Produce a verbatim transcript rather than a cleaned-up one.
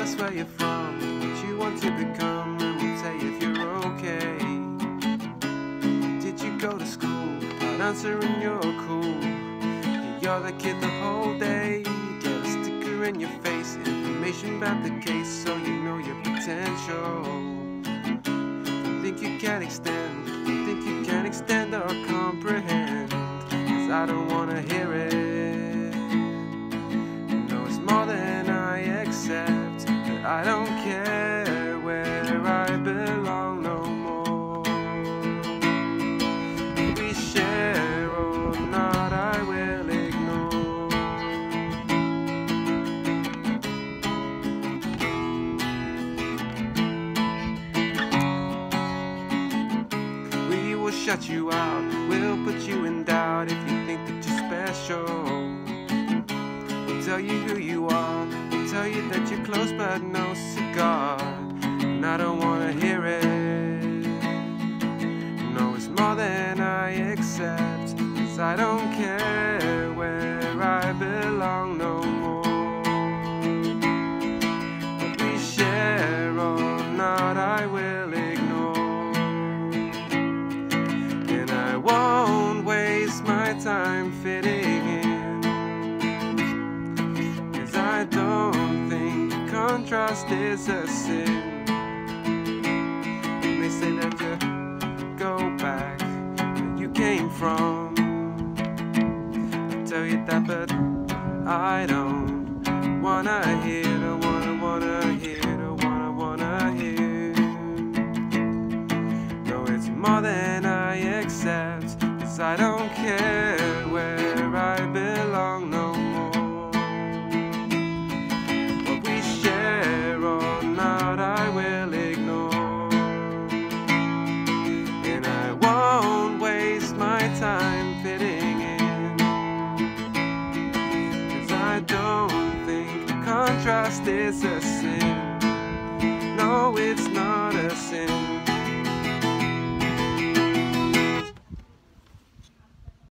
us where you're from, what you want to become, and we'll tell you if you're okay. Did you go to school? Not answering, you're cool. You're the kid the whole day. Get a sticker in your face, information about the case, so you know your potential. Don't think you can extend, don't think you can extend or comprehend, 'cause I don't wanna hear it. No, it's more than I accept, but I don't care where I belong no more. We share or not, I will ignore. We will shut you out, we'll put you in doubt if you think that you're special. We'll tell you who you are, we'll tell you that you're close but no cigar, and I don't wanna hear it. No, it's more than I accept, 'cause I don't care where I belong no more. What we share or not, I will ignore. And I won't waste my time fitting in, 'cause I don't think contrast is a sin. And they say that you go back where you came from. I tell you that, but I don't wanna hear, don't wanna, wanna hear, don't wanna, wanna hear. No, it's more than I accept, 'cause I don't care where I belong no more. What we share or not, I will ignore. And I won't waste my time fitting in, 'cause I don't think contrast is a